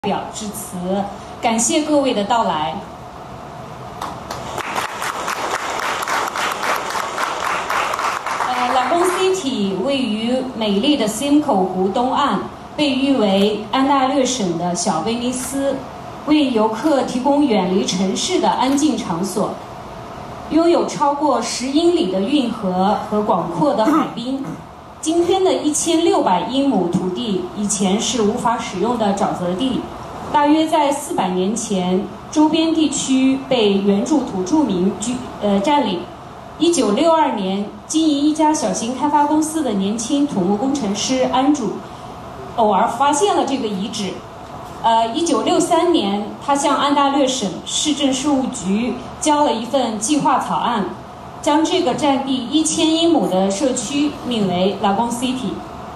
表致辞，感谢各位的到来。Lagoon City 位于美丽的 Simcoe 湖东岸，被誉为安大略省的小威尼斯，为游客提供远离城市的安静场所，拥有超过10英里的运河和广阔的海滨。今天的1600英亩土地以前是无法使用的沼泽地，大约在400年前，周边地区被原住土著民占领。1962年，经营一家小型开发公司的年轻土木工程师安主偶尔发现了这个遗址。1963年，他向安大略省市政事务局交了一份计划草案，将这个占地1000英亩的社区命为 Lagoon City。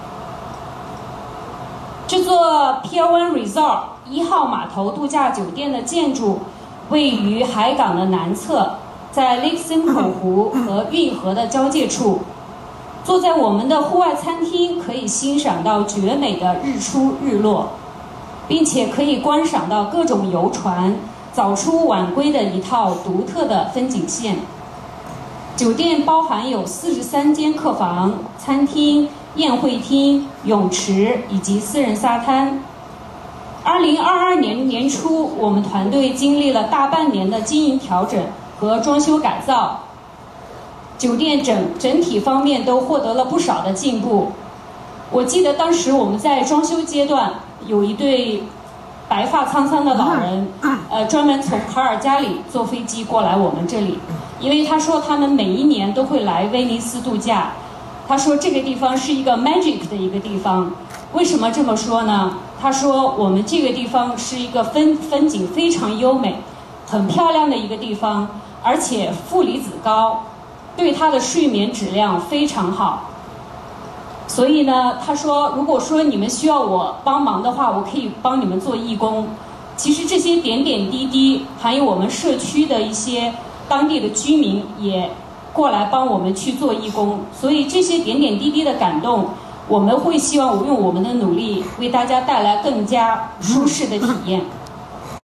这座 Pier 1 Resort 1号码头度假酒店的建筑位于海港的南侧，在 Lake Simcoe 湖和运河的交界处。坐在我们的户外餐厅，可以欣赏到绝美的日出日落，并且可以观赏到各种游船早出晚归的一套独特的风景线。酒店包含有43间客房、餐厅、宴会厅、泳池以及私人沙滩。2022年年初，我们团队经历了大半年的经营调整和装修改造，酒店整体方面都获得了不少的进步。我记得当时我们在装修阶段，有一对白发苍苍的老人，专门从卡尔加里坐飞机过来我们这里，因为他说他们每一年都会来威尼斯度假。他说这个地方是一个 magic 的一个地方。为什么这么说呢？他说我们这个地方是一个风景非常优美、很漂亮的一个地方，而且负离子高，对它的睡眠质量非常好。所以呢，他说如果说你们需要我帮忙的话，我可以帮你们做义工。其实这些点点滴滴，还有我们社区的一些当地的居民也过来帮我们去做义工，所以这些点点滴滴的感动，我们会希望用我们的努力为大家带来更加舒适的体验。